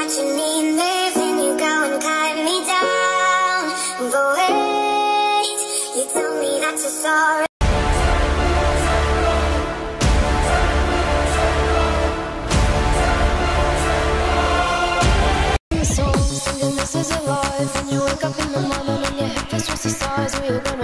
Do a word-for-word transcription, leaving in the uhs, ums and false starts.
what you need, there, then you go and cut me down. But wait, you tell me that you're sorry. Singing this is your life, and you wake up in the morning and your head feels just the size. We are gonna